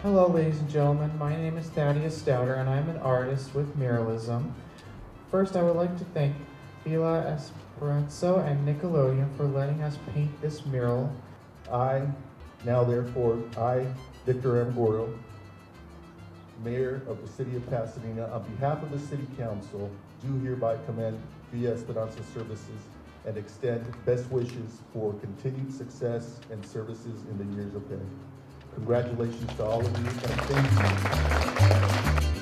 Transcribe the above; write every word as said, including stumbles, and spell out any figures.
Hello, ladies and gentlemen. My name is Stauder, and I'm an artist with Muralism. First, I would like to thank Villa Esperanza and Nickelodeon for letting us paint this mural. I, now therefore, I, Victor M. Gordo, Mayor of the City of Pasadena, on behalf of the City Council, do hereby commend Villa Esperanza Services and extend best wishes for continued success and services in the years ahead. Congratulations to all of you, and thank you.